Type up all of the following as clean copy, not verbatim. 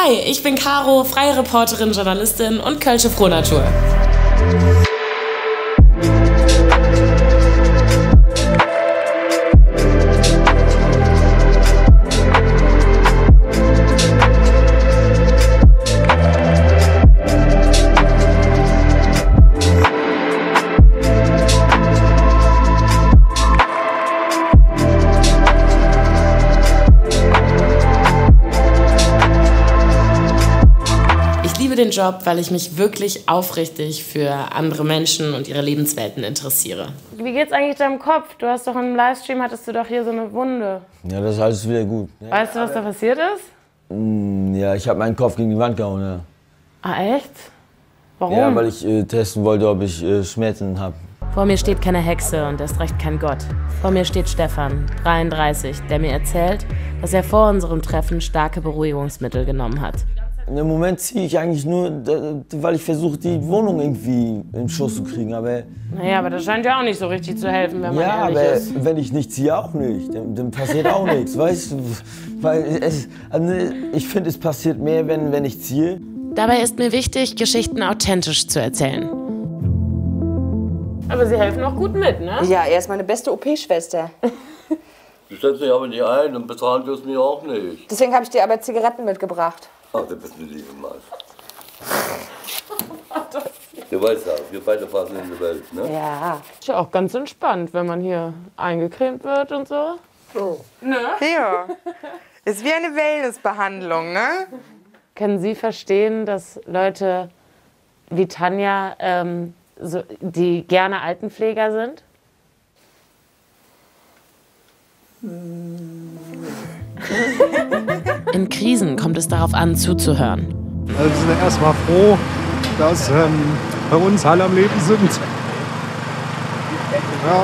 Hi, ich bin Caro, freie Reporterin, Journalistin und Kölsche Frohnatur. Ich liebe den Job, weil ich mich wirklich aufrichtig für andere Menschen und ihre Lebenswelten interessiere. Wie geht's eigentlich deinem Kopf? Du hast doch im Livestream, hattest du doch hier so eine Wunde. Ja, das ist alles wieder gut. Weißt du, was da passiert ist? Ja, ich habe meinen Kopf gegen die Wand gehauen, ja. Ah, echt? Warum? Ja, weil ich testen wollte, ob ich Schmerzen habe. Vor mir steht keine Hexe und erst recht kein Gott. Vor mir steht Stefan, 33, der mir erzählt, dass er vor unserem Treffen starke Beruhigungsmittel genommen hat. Im Moment ziehe ich eigentlich nur, weil ich versuche, die Wohnung irgendwie in den Schuss zu kriegen. Aber naja, aber das scheint ja auch nicht so richtig zu helfen, wenn man ehrlich ist. Ja, aber wenn ich nicht ziehe, auch nicht. Dann passiert auch nichts, weißt du? Weil ich finde, es passiert mehr, wenn ich ziehe. Dabei ist mir wichtig, Geschichten authentisch zu erzählen. Aber sie helfen auch gut mit, ne? Ja, er ist meine beste OP-Schwester. Du stellst mich aber nicht ein und bezahlen wirst mich auch nicht. Deswegen habe ich dir aber Zigaretten mitgebracht. Ach, du bist eine liebe Mann. Du weißt ja, wir beide fassen in die Welt, ne? Ja. Ist ja auch ganz entspannt, wenn man hier eingecremt wird und so. Oh. Ne? Ja. Ist wie eine Wellnessbehandlung, ne? Können Sie verstehen, dass Leute wie Tanja, die gerne Altenpfleger sind? In Krisen kommt es darauf an, zuzuhören. Also wir sind erstmal froh, dass bei uns alle am Leben sind. Ja.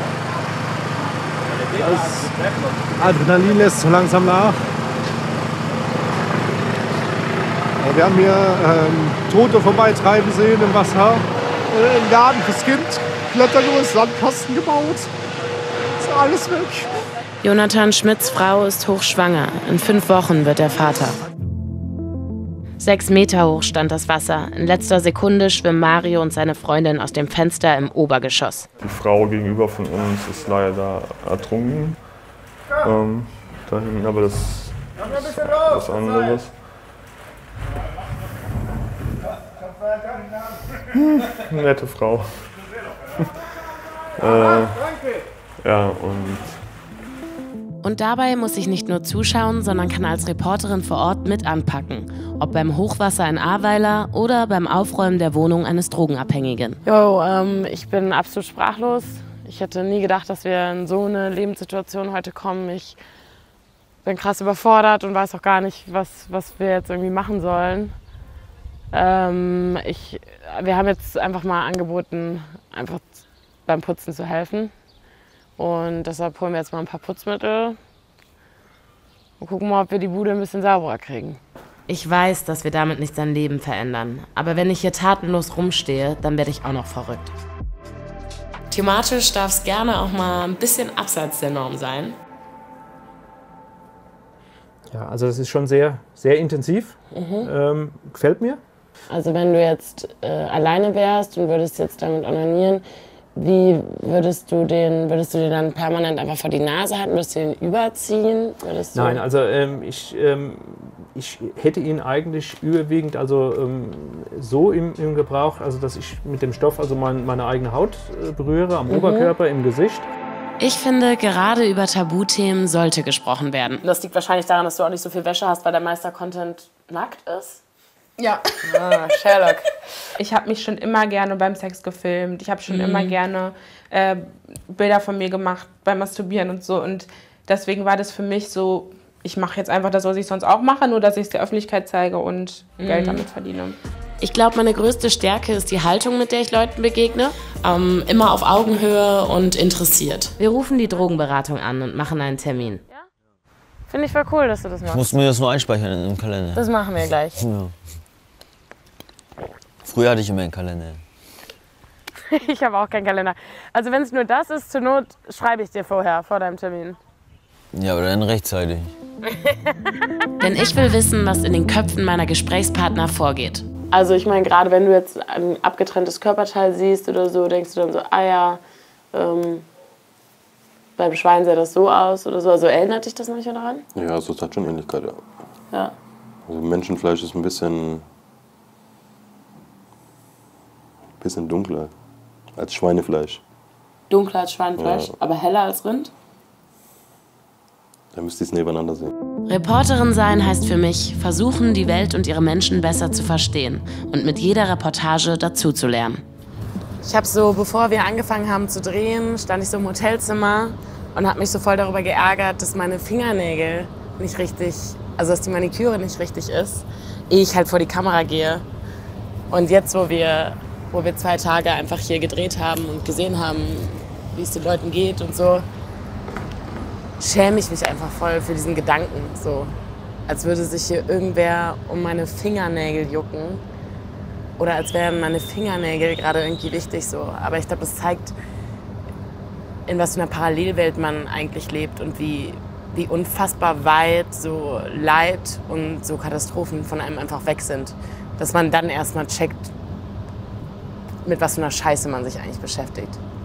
Das Adrenalin lässt so langsam nach. Wir haben hier Tote vorbeitreiben sehen im Wasser. Im Garten fürs Kind, Klettergerüst, Sandkasten gebaut. Ist alles weg. Jonathan Schmidts Frau ist hochschwanger. In 5 Wochen wird er Vater. 6 Meter hoch stand das Wasser. In letzter Sekunde schwimmen Mario und seine Freundin aus dem Fenster im Obergeschoss. Die Frau gegenüber von uns ist leider ertrunken. Da hinten aber das was anderes. Nette Frau. Ja, Und dabei muss ich nicht nur zuschauen, sondern kann als Reporterin vor Ort mit anpacken. Ob beim Hochwasser in Ahrweiler oder beim Aufräumen der Wohnung eines Drogenabhängigen. Ich bin absolut sprachlos. Ich hätte nie gedacht, dass wir in so eine Lebenssituation heute kommen. Ich bin krass überfordert und weiß auch gar nicht, was wir jetzt irgendwie machen sollen. Wir haben jetzt einfach mal angeboten, einfach beim Putzen zu helfen. Und deshalb holen wir jetzt mal ein paar Putzmittel und gucken mal, ob wir die Bude ein bisschen sauberer kriegen. Ich weiß, dass wir damit nicht sein Leben verändern. Aber wenn ich hier tatenlos rumstehe, dann werde ich auch noch verrückt. Thematisch darf es gerne auch mal ein bisschen abseits der Norm sein. Ja, also das ist schon sehr, sehr intensiv. Gefällt mir. Also wenn du jetzt alleine wärst und würdest jetzt damit onanieren, wie würdest du den dann permanent einfach vor die Nase halten? Würdest du ihn überziehen? Nein, also ich hätte ihn eigentlich überwiegend so im Gebrauch, also dass ich mit dem Stoff also meine eigene Haut berühre, am Oberkörper, im Gesicht. Ich finde, gerade über Tabuthemen sollte gesprochen werden. Das liegt wahrscheinlich daran, dass du auch nicht so viel Wäsche hast, weil der meiste Content nackt ist. Ja. Ah, Sherlock. Ich habe mich schon immer gerne beim Sex gefilmt. Ich habe schon immer gerne Bilder von mir gemacht beim Masturbieren und so. Und deswegen war das für mich so, ich mache jetzt einfach das, was ich sonst auch mache, nur dass ich es der Öffentlichkeit zeige und Geld damit verdiene. Ich glaube, meine größte Stärke ist die Haltung, mit der ich Leuten begegne. Immer auf Augenhöhe und interessiert. Wir rufen die Drogenberatung an und machen einen Termin. Ja? Finde ich voll cool, dass du das machst. Ich muss mir das nur einspeichern im Kalender. Das machen wir gleich. Ja. Früher hatte ich immer einen Kalender. Ich habe auch keinen Kalender. Also wenn es nur das ist, zur Not schreibe ich dir vorher, vor deinem Termin. Ja, aber dann rechtzeitig. Denn ich will wissen, was in den Köpfen meiner Gesprächspartner vorgeht. Also ich meine, gerade wenn du jetzt ein abgetrenntes Körperteil siehst oder so, denkst du dann so, ah ja, beim Schwein sah das so aus oder so. Also erinnert dich das manchmal daran? Ja, also es hat schon Ähnlichkeit, ja. Ja. Also Menschenfleisch ist ein bisschen dunkler als Schweinefleisch. Dunkler als Schweinefleisch, ja. Aber heller als Rind? Da müsst ihr es nebeneinander sehen. Reporterin sein heißt für mich, versuchen, die Welt und ihre Menschen besser zu verstehen und mit jeder Reportage dazuzulernen. Ich habe so, bevor wir angefangen haben zu drehen, stand ich so im Hotelzimmer und habe mich so voll darüber geärgert, dass meine Fingernägel nicht richtig, also dass die Maniküre nicht richtig ist, ehe ich halt vor die Kamera gehe. Und jetzt, wo wir 2 Tage einfach hier gedreht haben und gesehen haben, wie es den Leuten geht und so, schäme ich mich einfach voll für diesen Gedanken. So, als würde sich hier irgendwer um meine Fingernägel jucken. Oder als wären meine Fingernägel gerade irgendwie wichtig. So. Aber ich glaube, das zeigt, in was für einer Parallelwelt man eigentlich lebt und wie unfassbar weit so Leid und so Katastrophen von einem einfach weg sind. Dass man dann erstmal checkt, mit was für einer Scheiße man sich eigentlich beschäftigt.